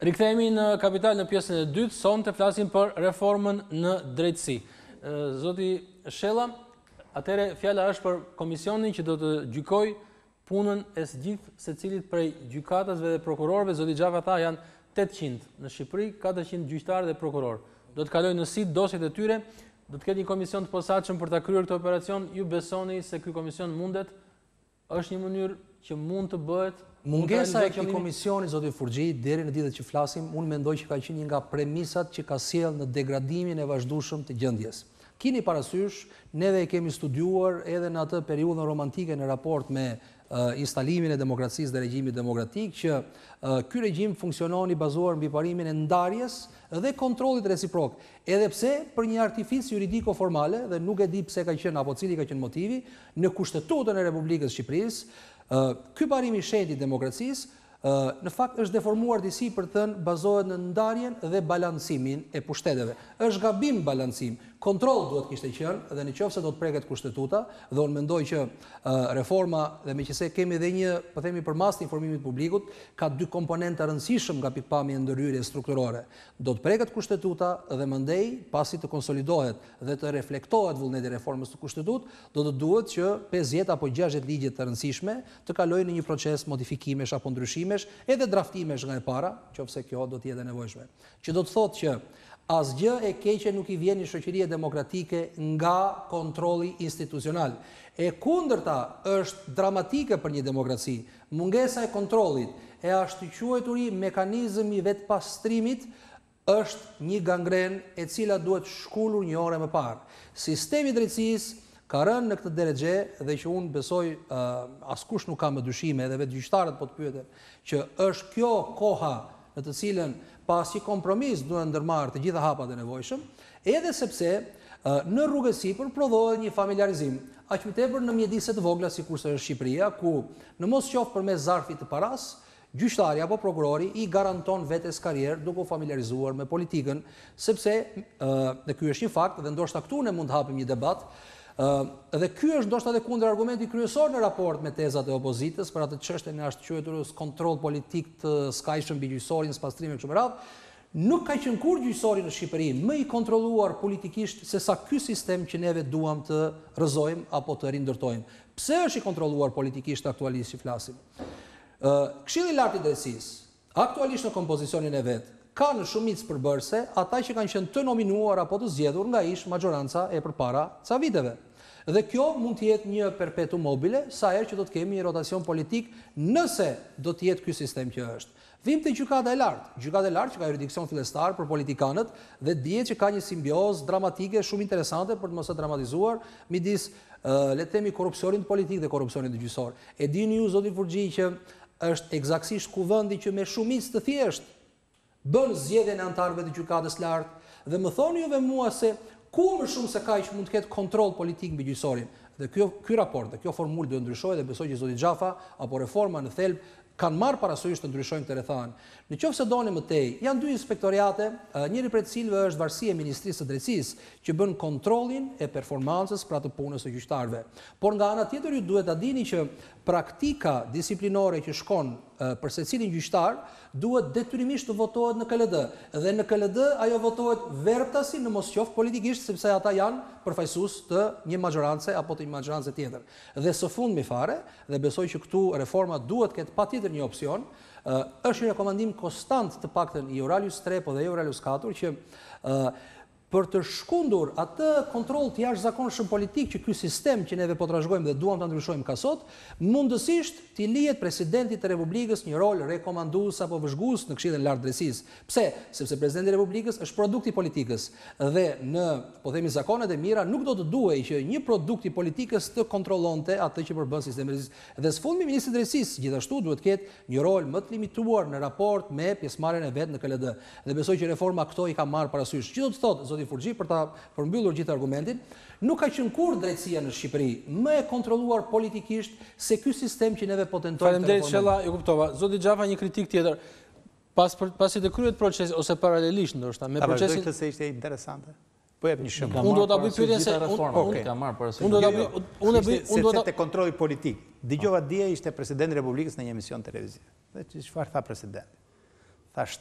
Rikthehemi në Kapital në pjesën e dytë, sonte flasim për reformën në drejtësi. Zoti Shella, atëre fjala është për komisionin që do të gjykojë punën e gjithë secilit prej gjykatësve dhe prokurorëve. Zoti Xhafa tha janë 800 në Shqipëri, 400 gjyqtarë dhe prokurorë. Do të kalojnë në sit dosjet e tyre, do të ketë një komision të posaçëm për ta kryer këtë operacion. Ju besoni se ky komision mundet? Është një mënyrë që mund të bëhet? Mungesa e këtij komisioni, zoti Furxhi, deri në ditët që flasim, unë mendoj që ka qenë një nga premisat që ka sjellë në degradimin e vazhdueshëm të gjendjes. Kini parasysh, neve e kemi studiuar edhe në atë periudhën romantike në raport me instalimin e demokracisë dhe regjimit demokratik, që ky regjim funksionon i bazuar mbi parimin e ndarjes dhe kontrollit reciprok. Edhe pse për një artific juridiko-formale, dhe nuk e di pse ka qenë apo cili ka qenë motivi, në Kushtetutën e Republikës Shqipërisë, ky parim i shenjtë i demokracisë në fakt është deformuar disi për të thënë bazohet në ndarjen dhe balancimin e pushteteve. Është gabim balancim. Kontroll duhet kishte qenë dhe nëse do të preket kushtetuta, dhe unë mendoj që reforma, dhe meqenëse kemi edhe një, po themi për mas të informimit publikut, ka dy komponentë të rëndësishëm nga pikpamja e ndërhyrjes strukturore. Do të preket kushtetuta dhe mandej, pasi të konsolidohet dhe të reflektohet vullneti i reformës të kushtetutë, do të duhet që 50 apo 60 ligje të rëndësishme të kalojnë në një proces modifikimesh apo ndryshimesh, edhe draftimesh nga e para, qofse kjo do të jetë e nevojshme. Që do të thotë që asgjë e keqe nuk i vjen një shoqërie demokratike nga kontrolli institucional. E kundërta është dramatike për një demokraci. Mungesa e kontrollit e ashtu quajturi mekanizëm i vetpastrimit është një gangren e cila duhet shkullur një orë më parë. Sistemi i drejtësisë ka rënë në këtë drejtje dhe që unë besoj askush nuk ka më dyshime, edhe vetë gjyqtarët po të pyeten që është kjo koha në të cilën pas një kompromis duhet ndërmarrë të gjitha hapat e nevojshëm, edhe sepse në rrugës sipër prodhohet një familiarizim, aq më tepër në mjedise të vogla sikurse është Shqipëria, ku në mos qoftë përmes zarfit të paras, gjyqtari apo prokurori i garanton vetes karrierë duke u familiarizuar me politikën, sepse dhe ky është një fakt dhe ndoshta këtu ne mund të hapim një debat. Dhe ky është ndoshta edhe kundër argumenti kryesor në raport me tezat e opozitës për atë çështjen e ashtuquajturës kontroll politik të skajshëm mbi gjyqësorin, pastrimin kështu me radhë. Nuk ka qenë kur gjyqësori në Shqipëri më i kontrolluar politikisht se sa ky sistem që neve duam të rrëzojmë apo të rindërtojmë. Pse është i kontrolluar politikisht aktualisht që flasim? Këshilli i lartë i drejtësisë aktualisht në kompozicionin e vet ka në shumicë përbërëse ata që kanë qenë të nominuar apo të zgjedhur nga ish maggjoranca e përpara ca viteve. Dhe kjo mund të jetë një perpetuum mobile sa herë që do të kemi një rotacion politik nëse do të jetë ky sistem që është. Vim te gjykata e lartë. Gjykata e lartë që ka jurisdiksion fillestar për politikanët dhe dihet që ka një simbiozë dramatike shumë interesante për të mos e dramatizuar midis le të themi korrupsionit politik dhe korrupsionit gjyqësor. E dini ju zoti Furxhi që është eksaktësisht kuvendi që me shumicë të thjeshtë bën zgjedhjen e anëtarëve të gjykatës lartë dhe më thoni juve mua se ku më shumë se kaq mund të ketë kontroll politik mbi gjyqësorin. Dhe ky raport dhe kjo formulë do të ndryshojë dhe besoj që zoti Xhafa apo reforma në thelb kanë marrë parasysh të ndryshojnë këtë rrethan. Nëse doni më tej, janë dy inspektoriate, njëri prej të cilëve është Varësia e Ministrisë së Drejtësisë, që bën kontrollin e performancës për atë punës së gjyqtarëve. Por nga ana tjetër ju duhet ta dini që praktika disiplinore që shkon për secilin gjyqtar duhet detyrimisht të votohet në KLD dhe në KLD ajo votohet verbtasi në mos qoftë politikisht sepse ata janë përfaqësues të një maggjorance apo të një maggjorance tjetër. Dhe së fundmi fare, dhe besoj që këtu reforma duhet ketë patjetër një opsion, është një rekomandim konstant të paktën i Euralius 3 po dhe Euralius 4 që për të shkundur atë kontroll të jashtëzakonshëm politik që ky sistem që neve po trashëgojmë dhe duam ta ndryshojmë ka sot, mundësisht t'i lihet presidentit të Republikës një rol rekomandues apo vëzhgues në Këshillin e Lartë të Drejtësisë. Pse? Sepse presidenti i Republikës është produkt i politikës dhe në, po themi, zakonet e mira nuk do të duhej që një produkt i politikës të kontrollonte atë që përbën sistemi i drejtësisë. Dhe sfundmi i ministrit të drejtësisë gjithashtu duhet të ketë një rol më të limituar në raport me pjesëmarrjen e vet në KLD. Dhe besoj që reforma këto i ka marrë parasysh. Që do të thotë Furxhi për ta përmbyllur gjithë argumentin, nuk ka qenë kur drejtësia në Shqipëri më e kontrolluar politikisht se ky sistem që neve po tentojmë. Faleminderit Shella, ju kuptova. Zoti Xhafa, një kritik tjetër. Pasi të kryhet procesi ose paralelisht ndoshta me procesin. Këtë se ishte interesante. Po jep një shembull. Unë do ta bëj pyetjen se unë kam marrë parasysh. Unë do ta bëj kontrolli politik. Dëgjova dje ishte presidenti i Republikës në një emision televiziv. Dhe çfarë tha presidenti? Thash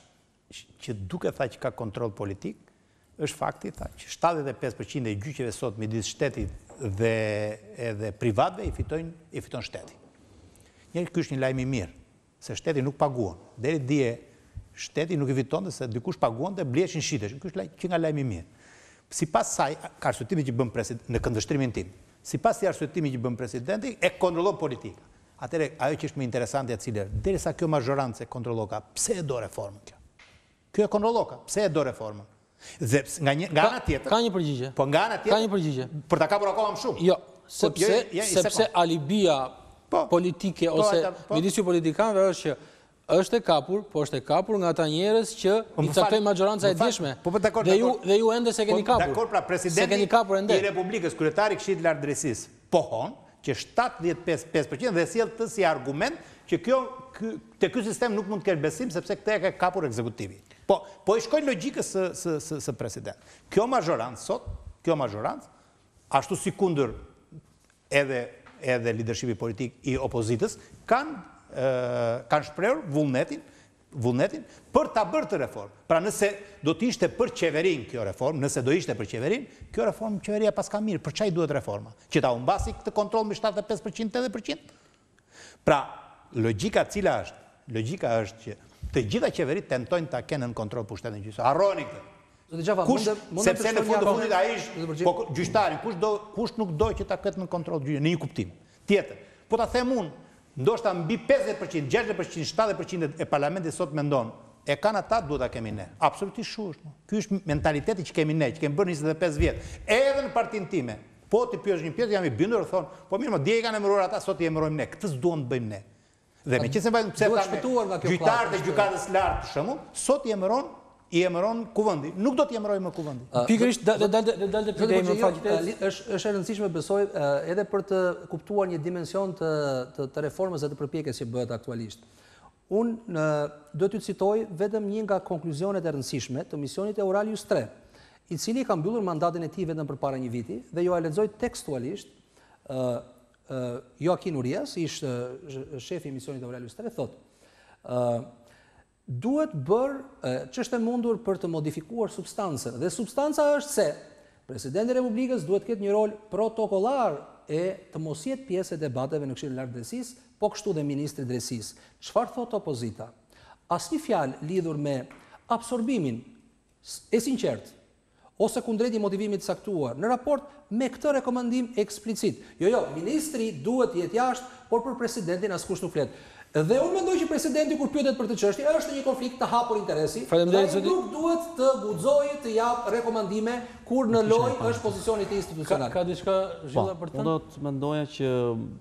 që duke tha që ka kontrol politik, është fakti tha që 75% e gjyqeve sot midis shtetit dhe edhe privatëve i fiton shteti. Ky është një lajm i mirë, se shteti nuk paguon. Deri dje shteti nuk i fitonte se dikush paguonte, bleshin shitesh. Ky është që nga lajmi i mirë. Sipas saj, ka arsyetimin që bën presidenti në këndvështrimin tim. Sipas i arsyetimin që bën presidenti, e kontrollon politika. Atëre ajo që është më interesante e cilë, derisa kjo mazhorancë e kontrolloka, pse e do reformën kjo? Kjo e kontrolloka, pse e do reformën? Dhe nga ana tjetër. Ka një përgjigje. Po nga ana tjetër. Ka një përgjigje. Për ta kapur akoma më shumë. Jo, sepse alibia politike ose midis ju politikanëve është që është e kapur, po është e kapur nga ata njerëz që i caktojnë majoranca e djeshme. Dhe ju ende se keni kapur. Dakor, pra presidenti i Republikës, kryetari i Këshillit të Lartëdrejtësisë, pohon që 75% dhe sjell të si argument që te ky sistem nuk mund të kesh besim sepse këtë e ka kapur ekzekutivi. Po i shkojnë logjikës së president. Kjo mazhorancë sot, ashtu si kundër edhe leadershipi politik i opozitës, kanë shprehur vullnetin për ta bërë të reformë. Pra nëse do të ishte për qeverin kjo reformë, kjo reformë qeveria pas ka mirë, për çaj duhet reforma? Që ta humbasi këtë kontroll me 75% 80%? Pra, logjika është që të gjitha qeverit tentojnë ta kenë në kontroll pushtetin gjyqësor. Harroni këtë. Sepse në fundit ai është gjyqtarin, kush nuk do që ta ketë në kontroll gjyqin, në një kuptim. Tjetër, po ta them unë, ndoshta mbi 50%, 60%, 70% e parlamentit sot mendon, e kanë ata, duhet ta kemi ne. Absolutisht është. Ky është mentaliteti që kemi ne, që kemi bërë 25 vjet. Edhe në partinë time, po ti pyetësh një pjesë, jam i bindur, thon, po mirë, dje i kanë emëruar ata, sot i emërojmë ne. Këtë s'duam të bëjmë ne. Dhe meqense vajmë pse gjyqtarët e gjykatës së lartë për shembull, sot i emëron kuvendi. Nuk do t'i emërojë më kuvendi. Pikërisht dalë pyetja më faqet. Është e rëndësishme besoj edhe për të kuptuar një dimension të reformës dhe të përpjekjes që bëhet aktualisht. Unë do t'ju citoj vetëm një nga konkluzionet e rëndësishme të misionit Euralius 3, i cili ka mbyllur mandatin e tij vetëm përpara një viti dhe ju a lexoj tekstualisht. Joaquin Urias, ishte shefi i misionit Euralius 3, thotë: duhet bërë që është e mundur për të modifikuar substancën. Dhe substanca është se Presidenti i Republikës duhet ketë një rol protokollar e të mos jetë pjesë e debateve në Këshillin e Lartëdrejtësisë, po kështu dhe Ministri i Drejtësisë. Çfarë thot opozita? Asnjë fjalë lidhur me absorbimin e sinqert ose kundrejt i motivimit të saktuar në raport me këtë rekomandim eksplicit. Jo, ministri duhet të jetë jashtë, por për presidentin askush nuk flet. Dhe unë mendoj që presidenti kur pyetet për të çështje është një konflikt të hapur interesi. Faleminderit. Nuk duhet të guxojë të jap rekomandime kur në lojë është pozicioni i tij institucional. Ka diçka Zhilla për të thënë? Do të mendoja që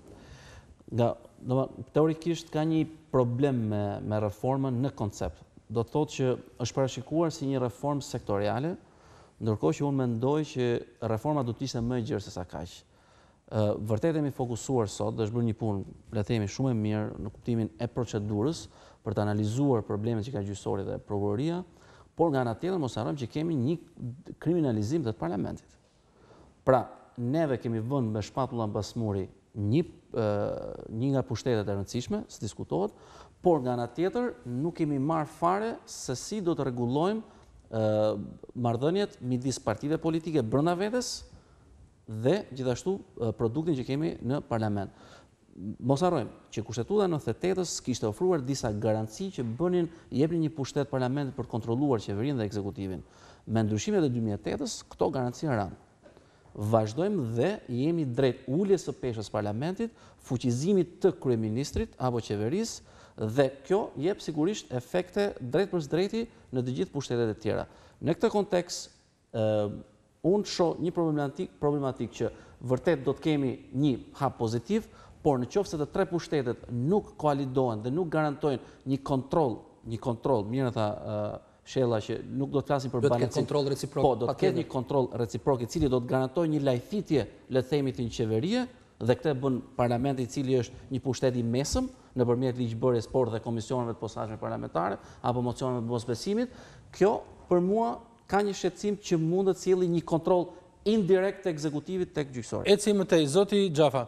teorikisht ka një problem me reformën në koncept. Do të thotë që është parashikuar si një reformë sektoriale, ndërkohë që unë mendoj që reforma do të ishte më e gjerë se sa kaq. Vërtet jemi fokusuar sot, dhe është bërë një punë, le të themi, shumë e mirë në kuptimin e procedurës për të analizuar problemet që ka gjyqësori dhe prokuroria, por nga ana tjetër mos harrojmë që kemi një kriminalizim të parlamentit. Pra, neve kemi vënë me shpatulla mbas muri një nga pushtetet e rëndësishme, s'diskutohet, por nga ana tjetër nuk kemi marrë fare se si do të rregullojmë marrëdhëniet midis partive politike brenda vetes dhe gjithashtu produktin që kemi në parlament. Mos harrojmë që Kushtetuta e 98-s kishte ofruar disa garanci që jepnin një pushtet parlamentit për të kontrolluar qeverinë dhe ekzekutivin. Me ndryshimet e 2008-s, këto garanci ranë. Vazhdojmë dhe jemi drejt uljes së peshës parlamentit, fuqizimit të kryeministrit apo qeverisë dhe kjo jep sigurisht efekte drejt për drejti në të gjithë pushtetet e tjera. Në këtë kontekst, unë shoh një problematik që vërtet do të kemi një hap pozitiv, por në qoftë se të tre pushtetet nuk koalidohen dhe nuk garantojnë një kontroll, mirë tha Shella që nuk do të flasim për balancim. Do të ketë kontroll reciprok. Po, do të ketë një kontroll reciprok i cili do të garantojë një lajthitje, le të themi, të një qeverie, dhe këtë bën parlamenti i cili është një pushtet i mesëm nëpërmjet ligjbërjes por dhe komisioneve të posaçme parlamentare apo mocioneve të mosbesimit. Kjo për mua ka një shqetësim që mund të sjellë një kontroll indirekt të ekzekutivit tek gjyqësori. Eci më tej, zoti Xhafa.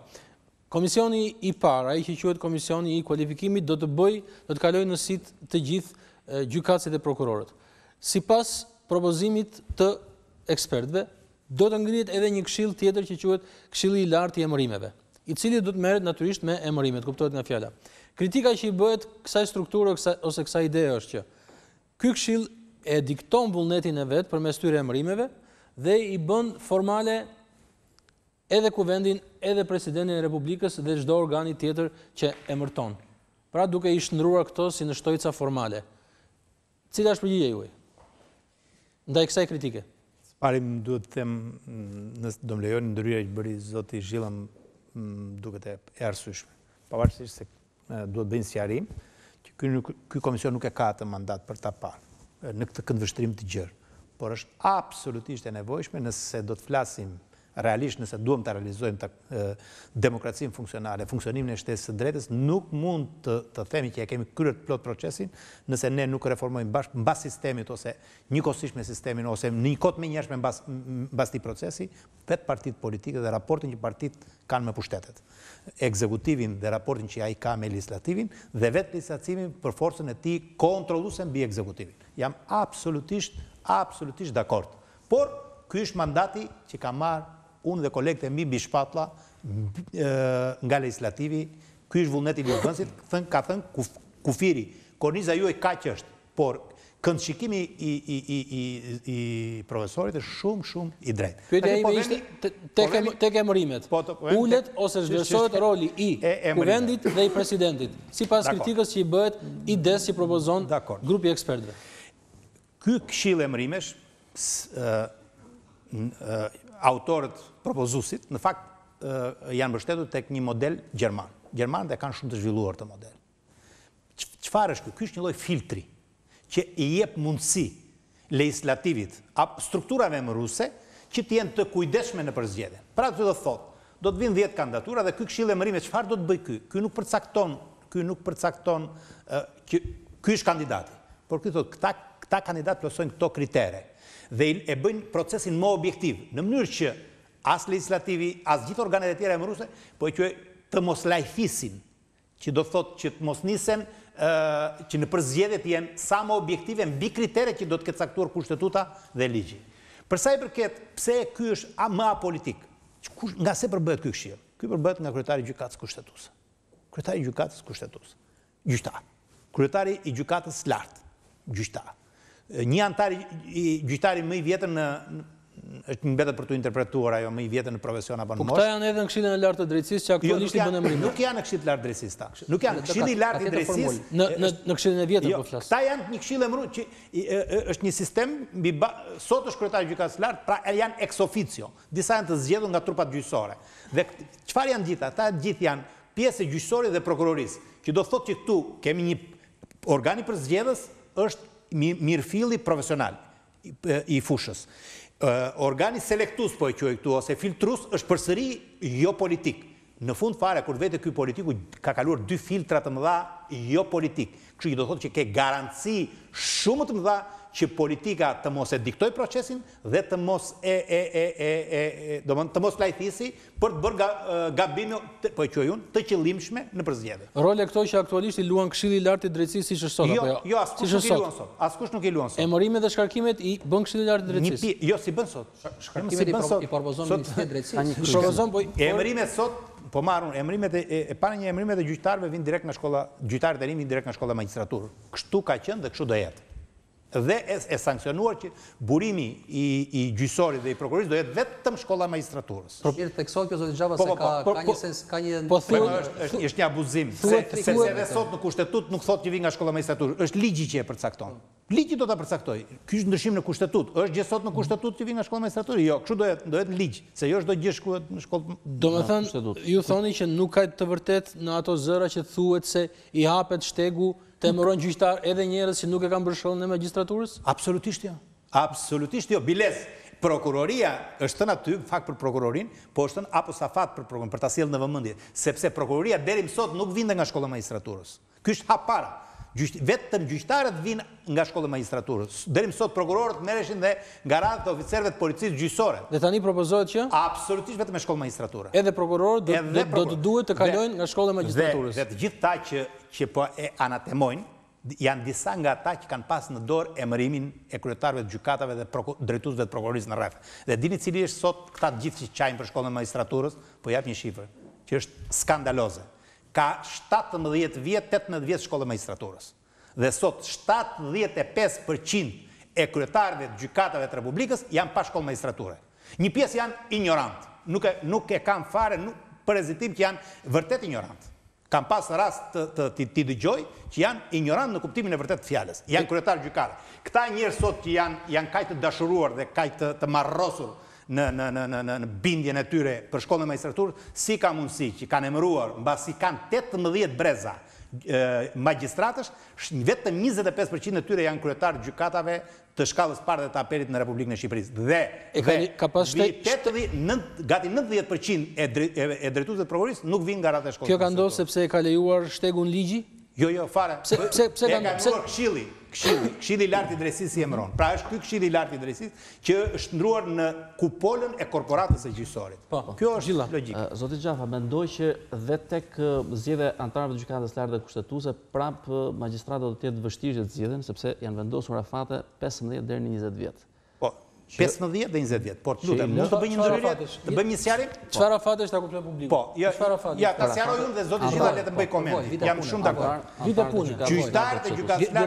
Komisioni i parë, ai që quhet komisioni i kualifikimit, do të kalojë në sit të gjithë gjykatësit e prokurorët. Sipas propozimit të ekspertëve, do të ngrihet edhe një këshill tjetër që quhet Këshilli i Lartë i Emërimeve, i cili do të merret natyrisht me emërimet, kuptohet nga fjala. Kritika që i bëhet kësaj strukture ose kësaj idee është që ky këshill e dikton vullnetin e vet përmes tyre emërimeve dhe i bën formale edhe kuvendin, edhe presidentin e Republikës dhe çdo organi tjetër që emërton. Pra duke i shndruar këto si në shtojca formale. Cila është përgjigjja juaj ndaj kësaj kritike? Parim duhet të them, nëse do më lejoni, ndryrja që bëri zoti Zhilla duket e arsyeshme. Pavarësisht se duhet bëjnë sqarim që ky komision nuk e ka atë mandat për ta parë në këtë këndvështrim të gjerë, por është absolutisht e nevojshme nëse do të flasim realisht, nëse duhem të realizojmë demokracinë funksionale, funksionimin e shtetit së drejtës, nuk mund të themi që e kemi kryer plot procesin nëse ne nuk reformojmë mbas sistemit ose njëkohësisht me sistemin ose në një kohë më njëhershme mbas këtij procesi, vetë partitë politike dhe raportin që partitë kanë me pushtetet, ekzekutivin dhe raportin që ai ka me legislativin dhe vetë legislatimin për forcën e tij kontrolluese mbi ekzekutivin. Jam absolutisht dakord. Por ky është mandati që ka marrë unë dhe kolegët e mi mbi shpatlla nga legislativi, ky është vullneti i Luvënsit, ka thënë kufiri. Korniza juaj kaq është, por këndshikimi i profesorit është shumë i drejtë. Pyetja ime ishte tek emërimet. Ulet ose zhvlerësohet roli i kuvendit dhe i presidentit, sipas kritikës që i bëhet ides që propozon grupi i ekspertëve. Ky këshill emërimesh, autorët propozuesit, në fakt janë mbështetur tek një model gjerman. Gjermanët e kanë shumë të zhvilluar të model. Çfarë është ky? Ky është një lloj filtri që i jep mundësi legislativit, strukturave emëruese që të jenë të kujdesshme në përzgjedhje. Pra këtë do thotë, do të vinë 10 kandidatura dhe ky këshill emërime çfarë do të bëj ky? Ky nuk përcakton që ky është kandidati. Por ky thotë këta kandidat plotësojnë këto kritere dhe e bëjnë procesin më objektiv, në mënyrë që as legislativi, as gjithë organet e tjera emëruese, po e quaj të mos lajfisin, që do thotë që të mos nisen që në përzgjedhje të jenë sa më objektive mbi kriteret që do të ketë caktuar kushtetuta dhe ligji. Për sa i përket pse ky është më apolitik, nga se përbëhet ky këshill? Ky përbëhet nga kryetari i gjykatës kushtetuese. Kryetari i gjykatës kushtetuese, gjyqtar. Kryetari i gjykatës së lartë, gjyqtar. Një antar i gjyqtari më i vjetër është mbetet për të interpretuar ajo më i vjetër në profesion apo në moshë. Po këta janë edhe në Këshillin e Lartë të Drejtësisë që aktualisht i bën emërim. Nuk janë në Këshillin e Lartë të Drejtësisë ta. Nuk janë në Këshillin e Lartë të Drejtësisë. Në Këshillin e vjetër po flas. Këta janë një këshill emëruar që është një sistem sot është kryetari i gjykatës së lartë, pra janë ex officio. Disa janë të zgjedhur nga trupat gjyqësore. Dhe çfarë janë gjithë? Ata gjithë janë pjesë e gjyqësorit dhe prokurorisë, që do thotë që këtu kemi një organi për zgjedhës është mirëfilli profesional i fushës. Organi selektues po e quaj këtu ose filtrus është përsëri jo politik. Në fund fare kur vete ky politiku ka kaluar 2 filtra të mëdha jo politik. Kështu që do thotë që ke garanci shumë të mëdha që politika të mos e diktoj procesin dhe të mos të mos lajthisi për të bërë gabime, po e quaj unë, të qëllimshme në përzgjedhje. Role këto që aktualisht i luan Këshilli i Lartë i Drejtësisë siç është sot apo jo? Jo, askush nuk i luan sot. Askush nuk i luan sot. Emërimet dhe shkarkimet i bën Këshilli i Lartë i Drejtësisë. Jo, si bën sot. Shkarkimet i propozon Ministria e Drejtësisë. Propozon po emërimet sot, po marrun emërimet e para një emërimet e gjyqtarëve vinë direkt nga shkolla, gjyqtarët e rinj vinë direkt nga shkolla magjistraturë. Kështu ka qenë dhe kështu do jetë. Dhe e sankcionuar që burimi i gjyqësorit dhe i prokurorisë do jetë vetëm shkolla magjistraturës. Mirë, theksoj kjo zoti Xhava se ka një po është një abuzim, sepse edhe sot në kushtetutë nuk thotë që vi nga shkolla magjistraturës, është ligji që e përcakton. Ligji do ta përcaktoj. Ky është ndryshim në kushtetutë. Është gjë sot në kushtetutë që vi nga shkolla magjistraturës? Jo, kështu do jetë ligj, se jo çdo gjë shkruhet në shkollë. Domethënë, ju thoni që nuk ka të vërtet në ato zëra që thuhet se i hapet shtegu të emërojnë gjyqtar edhe njerëz që nuk e kanë bërë shkollën e magjistraturës? Absolutisht jo. Absolutisht jo. Bilez, prokuroria është thënë aty, fakt për prokurorin, po është thënë aposafat për prokurorin, për ta sjellë në vëmendje, sepse prokuroria deri më sot nuk vinte nga shkolla e magjistraturës. Ky është hap para. Vetëm gjyqtarët vinë nga shkolla e magjistraturës. Deri më sot prokurorët merreshin dhe nga radhë të oficerëve të policisë gjyqësore. Dhe tani propozohet që absolutisht vetëm me shkollë magjistrature. Edhe prokurorët do të duhet të kalojnë nga shkolla e magjistraturës. Dhe të gjithë ta që po e anatemojnë, janë disa nga ata që kanë pas në dorë emërimin e kryetarëve të gjykatave dhe drejtuesve të prokurorisë në rreth. Dhe dini cili është sot këta të gjithë që qajnë për shkollën e magistraturës, po jap një shifër, që është skandaloze. Ka 17 vjet, 18 vjet shkollë e magistraturës. Dhe sot 75% e kryetarëve të gjykatave të Republikës janë pa shkollë magistrature. Një pjesë janë ignorant, nuk e kanë fare për hezitim që janë vërtet ignorant. Kam pas rast t'i dëgjoj që janë ignorant në kuptimin e vërtet të fjalës. Janë kryetar gjykate. Këta njerëz sot që janë kaq të dashuruar dhe kaq të marrosur në bindjen e tyre për shkollën e magistraturës, si ka mundësi që kanë emëruar mbasi kanë 18 breza magjistratësh, vetëm 25% e tyre janë kryetarë gjykatave të shkallës parë dhe të apelit në Republikën e Shqipërisë. Gati 90% e drejtuesve të prokurorisë nuk vinë nga rreth e shkollës. Kjo ka ndodhur sepse e ka lejuar shtegun ligji? Jo, fare. Pse ka ndruar Këshilli i lartë i drejtësisë i emëron. Pra është ky Këshilli i lartë i drejtësisë që është ndruar në kupolën e korporatës së gjyqësorit. Kjo është logjike. Zoti Xhafa, mendoj që dhe tek zgjedhja e anëtarëve të gjykatës lartë dhe kushtetuese, prap magjistratët do të jetë vështirë që të zgjidhen sepse janë vendosur afate 15 deri në 20 vjet. 15 dhe 20 vjet, por të lutem, mund të bëj një ndërhyrje, të bëjmë një sqarim? Çfarë afate është ta kuptoj publiku? Po, ja, ta sqaroj unë dhe zoti Gjilla le të bëj koment. Jam shumë dakord. Vite pune. Gjyqtarët e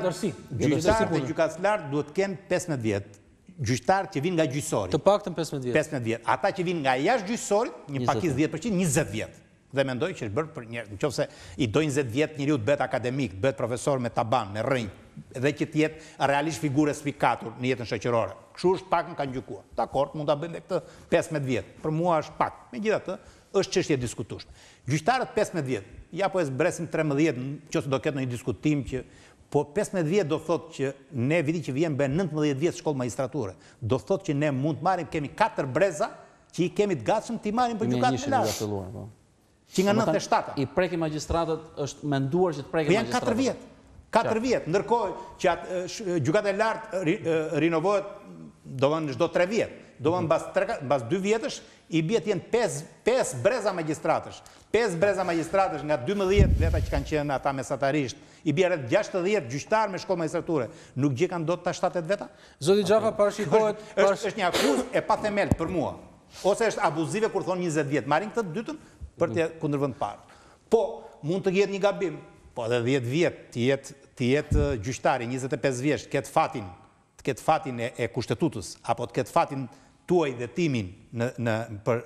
gjykatës lartë duhet të kenë 15 vjet. Gjyqtarët që vinë nga gjyqësori. Të paktën 15 vjet. 15 vjet. Ata që vinë nga jashtë gjyqësorit, një pakicë 10%, 20 vjet. Dhe mendoj që është bërë për njerëz, nëse i do 20 vjet njeriu të bëhet akademik, të bëhet profesor me taban, me rrënjë, dhe që të jetë realisht figurë sfikatur në jetën shoqërore. Kështu është pak më kanë gjykuar. Dakor, mund ta bëjmë këtë 15 vjet. Për mua është pak. Megjithatë, është çështje diskutueshme. Gjyqtarët 15 vjet, ja po e zbresim 13, nëse do ketë ndonjë diskutim që po 15 vjet do thotë që ne viti që vjen bën 19 vjet shkollë magjistrature. Do thotë që ne mund të marrim, kemi 4 breza që i kemi të gatshëm të marrim për gjykatën e lartë. Që nga 97. I preki magjistratët është menduar që të preki magjistratët. Janë 4 vjet. 4 vjet, ndërkohë që gjykata e lartë rinovohet çdo 3 vjet. Do mbas 2 vjetësh i bie të jenë 5 breza magjistratësh. 5 breza magjistratësh nga 12 veta që kanë qenë ata mesatarisht, i bie rreth 60 gjyqtar me shkollë magjistrature. Nuk gjekan dot ta 70 veta? Zoti Xhafa parashikohet është një akuzë e pathemelt për mua. Ose është abuzive kur thon 20 vjet. Marrin këtë të dytën për të kundërvend parë. Po, mund të jetë një gabim, po edhe 10 vjet të jetë gjyqtari 25 vjeç, të ketë fatin e kushtetutës apo të ketë fatin tuaj dhe timin për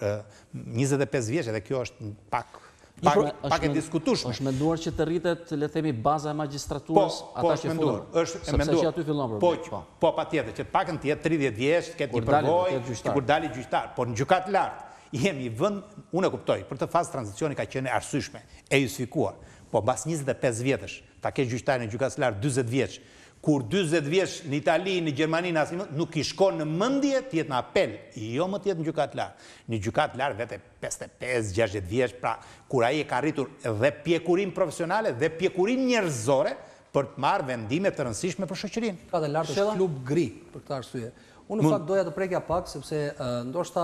25 vjeç, edhe kjo është pak e diskutueshme. Është menduar që të rritet, le të themi, baza e magjistraturës, ata që fillojnë. Sepse që aty fillon problemi. Po, patjetër, që të paktën të jetë 30 vjeç, të ketë një përvojë, që kur dalë gjyqtar, por në gjykatë lartë jemi vend, unë e kuptoj, për të fazë tranzicioni ka qenë arsyeshme, e justifikuar. Po mbas 25 vjetësh, ta kesh gjyqtarin e gjykatës lartë 40 vjeç, kur 40 vjeç në Itali, në Gjermani, në asnjë nuk i shkon në mendje të jetë në apel, jo më të jetë në gjykatë lartë. Në gjykatë lartë vetë 55-60 vjeç, pra kur ai e ka arritur dhe pjekurin profesionale dhe pjekurin njerëzore për të marrë vendime të rëndësishme për shoqërinë. Gjykata e lartë është klub gri për këtë arsye. Unë në fakt doja të prekja pak sepse ndoshta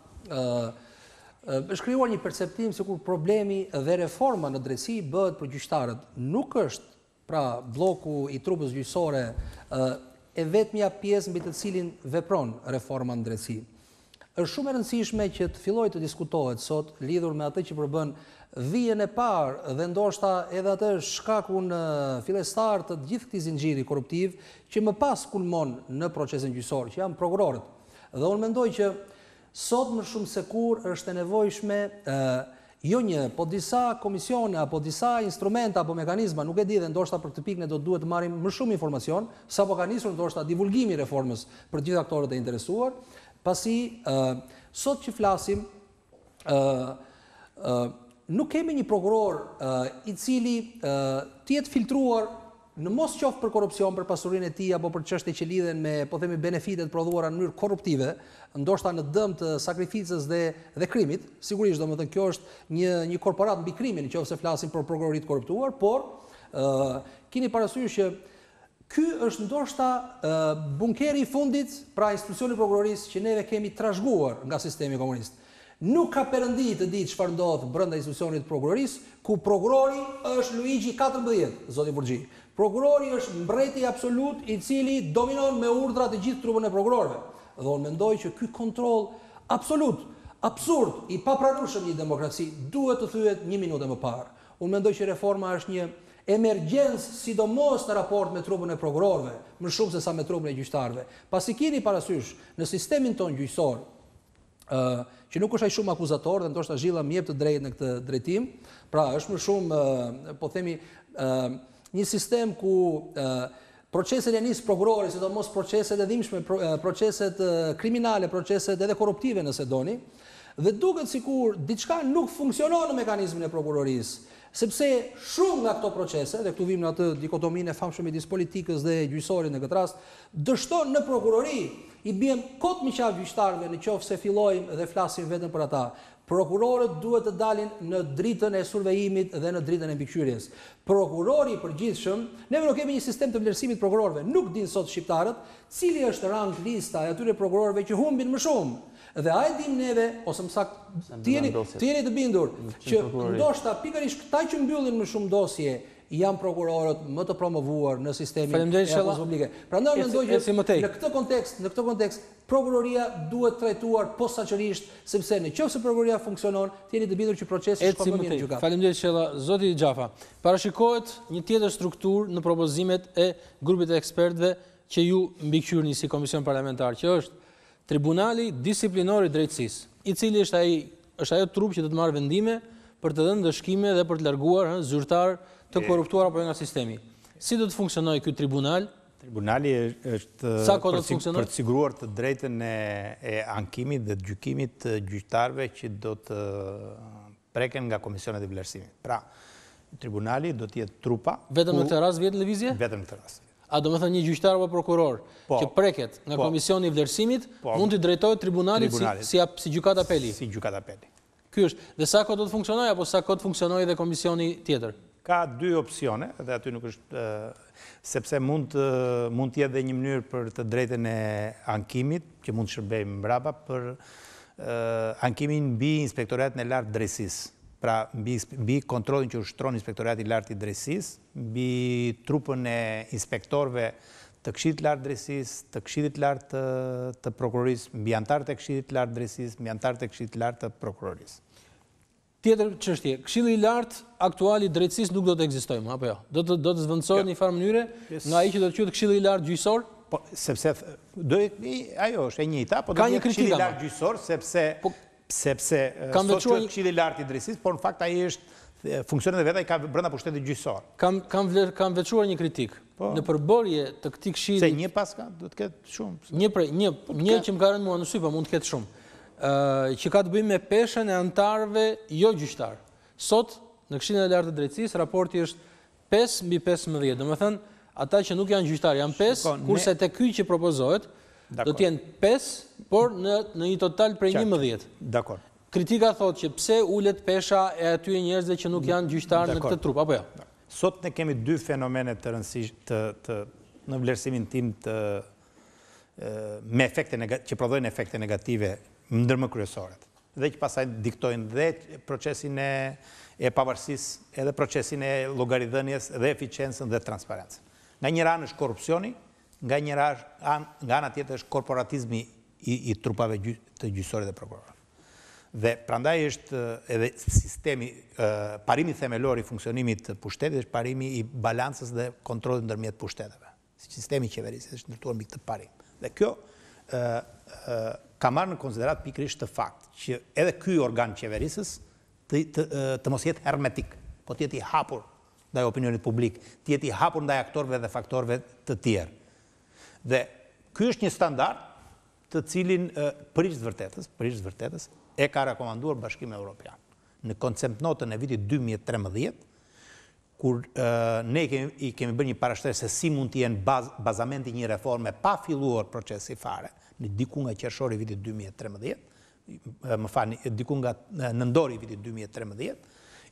është krijuar një perceptim sikur problemi dhe reforma në drejtësi bëhet për gjyqtarët. Nuk është pra bloku i trupës gjyqësore e vetmja pjesë mbi të cilin vepron reforma në drejtësi. Është shumë e rëndësishme që të fillojë të diskutohet sot lidhur me atë që përbën vijën e parë dhe ndoshta edhe atë shkakun fillestar të gjithë këtij zinxhiri korruptiv që më pas kulmon në procesin gjyqësor, që janë prokurorët. Dhe unë mendoj që sot më shumë se kur është e nevojshme jo një, po disa komisione apo disa instrumenta apo mekanizma, nuk e di dhe ndoshta për këtë pikë ne do duhet të marrim më shumë informacion, sapo ka nisur ndoshta divulgimi i reformës për gjithë aktorët e interesuar, pasi sot që flasim nuk kemi një prokuror i cili të jetë filtruar në mos qoftë për korrupsion, për pasurinë e tij apo për çështje që lidhen me, po themi, benefitet prodhuara në mënyrë korruptive, ndoshta në dëm të sakrificës dhe krimit. Sigurisht, domethënë kjo është një korporat mbi krimin, nëse flasim për prokurorit korruptuar, por keni parasysh që ky është ndoshta bunkeri i fundit, pra institucioni prokurorisë që neve kemi trashëguar nga sistemi komunist. Nuk ka perëndi të ditë çfarë ndodh brenda institucionit të prokurorisë, ku prokurori është Luigi 14, zoti Burxhi. Prokurori është mbreti absolut i cili dominon me urdhra të gjithë trupën e prokurorëve. Dhe unë mendoj që ky kontroll absolut, absurd, i papranueshëm një demokraci duhet të thyet 1 minutë më parë. Unë mendoj që reforma është një emergjencë, sidomos në raport me trupën e prokurorëve, më shumë se sa me trupën e gjyqtarëve. Pasi keni parasysh në sistemin ton gjyqësor, që nuk është ai shumë akuzator dhe ndoshta Zhilla më jep të drejtë në këtë drejtim, pra është më shumë, po themi, një sistem ku proceset e nis prokurori, sidomos proceset e dhimbshme, proceset kriminale, proceset edhe korruptive nëse doni, dhe duket sikur diçka nuk funksionon në mekanizmin e prokurorisë. Sepse shumë nga këto procese, dhe këtu vim në atë dikotominë e famshme midis politikës dhe gjyqësorit në këtë rast, dështon në prokurori, i biem kot më qafë gjyqtarëve në qoftë se fillojmë dhe flasim vetëm për ata. Prokurorët duhet të dalin në dritën e survejimit dhe në dritën e mbikëqyrjes. Prokurori i përgjithshëm, neve nuk kemi një sistem të vlerësimit prokurorëve, nuk din sot shqiptarët cili është rang lista e atyre prokurorëve që humbin më shumë. Dhe a e dim neve, ose më saktë, të jeni të bindur, që ndoshta pikërisht këta që mbyllin më shumë dosje janë prokurorët më të promovuar në sistemin e akuzës publike. Prandaj mendoj që në këtë kontekst prokuroria duhet trajtuar posaçërisht, sepse nëse prokuroria funksionon, të jeni të bindur që procesi shkon më mirë në gjykat. Faleminderit Shella. Zoti Xhafa, parashikohet një tjetër strukturë në propozimet e grupit të ekspertëve që ju mbikëqyrni si komision parlamentar, që është Tribunali Disiplinor i Drejtësisë, i cili është ajo trup që do të marrë vendime për të dhënë dëshkime dhe për të larguar zyrtar të korruptuar apo nga sistemi. Si do të funksionojë ky tribunal? Tribunali është për të siguruar të drejtën e ankimit dhe të gjykimit të gjyqtarëve që do të preken nga komisionet e vlerësimit. Pra, tribunali do të jetë trupa. Vetëm në këtë rast vjen lëvizje? Vetëm në këtë rast. A do më thënë një gjyqtar apo prokuror që preket nga komisioni i vlerësimit mund të drejtojë tribunalit si gjykat apeli? Si gjykat apeli. Ky është. Dhe sa kohë do të funksionojë apo sa kohë të funksionojë dhe komisioni tjetër? Ka 2 opsione, dhe aty nuk është, sepse mund të jetë dhe një mënyrë për të drejtën e ankimit, që mund të shërbejmë mbrapa për ankimin mbi Inspektoratin e Lartë të Drejtësisë. Pra, mbi kontrollin që ushtron Inspektorati i Lartë i Drejtësisë, mbi trupën e inspektorëve të Këshillit të Lartë të Drejtësisë, të Këshillit të Lartë të Prokurorisë, mbi anëtarët e Këshillit të Lartë të Drejtësisë, mbi anëtarët e Këshillit të Lartë të Prokurorisë. Tjetër çështje, Këshilli i Lartë aktual i Drejtësisë nuk do të ekzistojë më, apo jo? Do të zvendësohet në një farë mënyre nga ai që do të quhet Këshilli i Lartë gjyqësor? Po, sepse ajo është e njëjta, po do të jetë Këshilli i Lartë gjyqësor, sepse sot quhet Këshilli i Lartë i Drejtësisë, por në fakt ai është funksionet e vet, ai ka brenda pushtetit gjyqësor. Kam veçuar një kritik. Në përbërje të këtij këshilli. Se një paska do të ketë shumë. Një që më ka rënë mua në sy, po mund të ketë shumë. Që ka të bëjë me peshën e anëtarëve jo gjyqtar. Sot në Këshillin e Lartë të Drejtësisë raporti është 5/15. Domethënë, ata që nuk janë gjyqtar janë 5, kurse tek ky që propozohet do të jenë 5, por në një total prej 11. Dakor. Kritika thotë që pse ulet pesha e atyre njerëzve që nuk janë gjyqtar në këtë trup, apo jo? Sot ne kemi 2 fenomene të rëndësishme në vlerësimin tim me efekte që prodhojnë efekte negative ndër më kryesorët, dhe që pastaj diktojnë dhe procesin e pavarësisë, edhe procesin e llogaridhënies dhe eficiencën dhe transparencën. Nga njëra anë është korrupsioni, nga ana tjetër është korporatizmi i trupave të gjyqësorit dhe prokurorëve. Dhe prandaj është edhe sistemi, parimi themelor i funksionimit të pushtetit është parimi i balancës dhe kontrollit ndërmjet pushteteve. Sistemi i qeverisë është ndërtuar mbi këtë parim. Dhe kjo ka marrë në konsiderat pikërisht të fakt që edhe ky organ qeverisës të mos jetë hermetik, po të jetë i hapur ndaj opinionit publik, të jetë i hapur ndaj aktorëve dhe faktorëve të tjerë. Dhe ky është një standard të cilin përveç vërtetës e ka rekomanduar Bashkimi Evropian. Në koncept notën e vitit 2013, kur ne i kemi bërë një parashtresi se si mund të jenë bazamenti një reforme pa filluar procesi fare, në diku nga qershori i vitit 2013, diku nga nëntori i vitit 2013,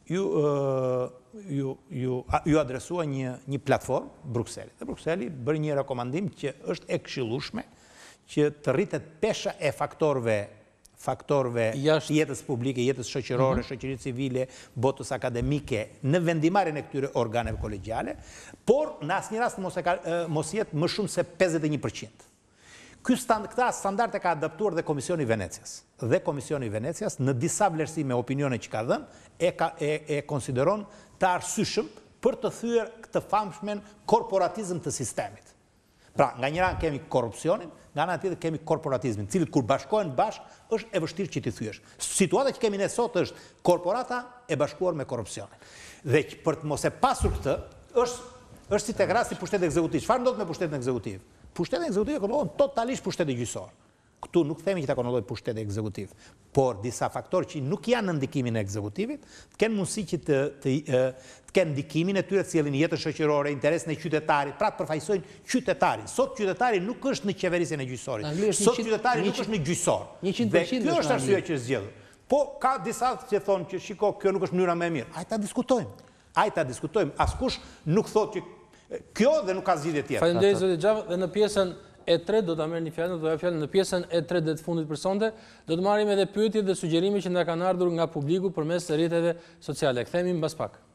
ju adresua një platform Bruxellit. Dhe Bruxelli bëri një rekomandim që është e këshillueshme që të rritet pesha e faktorëve faktorëve jetës publike, jetës shoqërore, shoqërisë civile, botës akademike, në vendimarrjen e këtyre organeve kolegjiale, por në asnjë rast mos jetë më shumë se 51%. Këta standarde ka adaptuar dhe Komisioni i Venecias. Dhe Komisioni i Venecias, në disa vlerësime opinione që ka dhënë, e konsideron të arsyeshëm për të thyer këtë famshmen korporatizëm të sistemit. Pra, nga njëra kemi korrupsionin, nga ana tjetër kemi korporatizmin, cilët kur bashkohen bashkë është e vështirë që t'i thyesh. Situata që kemi ne sot është korporata e bashkuar me korrupsionin. Dhe për të mos e pasur këtë, është si tek rasti pushteti ekzekutiv. Çfarë ndodh me pushtetin ekzekutiv? Pushteti ekzekutiv e kontrollon totalisht pushteti gjyqësor. Këtu nuk themi që ta kontrolloj pushteti ekzekutiv, por disa faktorë që nuk janë në ndikimin e ekzekutivit, të kenë mundësi që të kenë ndikimin e tyre të cilin jetën shoqërore, interesin e qytetarit, pra të përfaqësojnë qytetarin. Sot qytetari nuk është në qeverisjen e gjyqësorit. Sot qytetari nuk është në gjyqësor. Dhe kjo është arsyeja që zgjedhur. Po ka disa që thonë që shiko, kjo nuk është mënyra më e mirë. Hajde ta diskutojmë. Askush nuk thotë që kjo dhe nuk ka zgjidhje tjetër. Faleminderit zoti Xhava, dhe në pjesën e tretë do ta merrni fjalën, do ja fjalën në pjesën e tretë dhe të fundit për sonte, do të marrim edhe pyetje dhe sugjerimet që na kanë ardhur nga publiku përmes rrjeteve sociale. Kthehemi mbas pak.